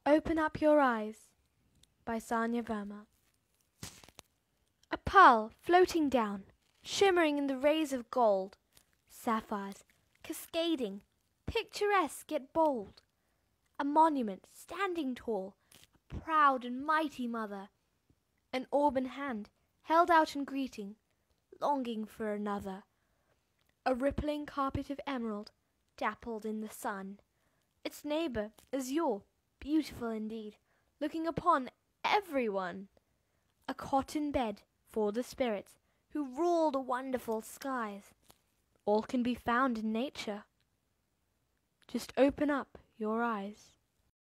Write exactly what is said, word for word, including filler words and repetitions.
Open Up Your Eyes by Sanya Verma. A pearl floating down, shimmering in the rays of gold, sapphires cascading, picturesque yet bold, a monument standing tall, a proud and mighty mother, an auburn hand held out in greeting, longing for another, a rippling carpet of emerald dappled in the sun, its neighbour azure, beautiful indeed, looking upon everyone, a cotton bed for the spirits who rule the wonderful skies. All can be found in nature. Just open up your eyes.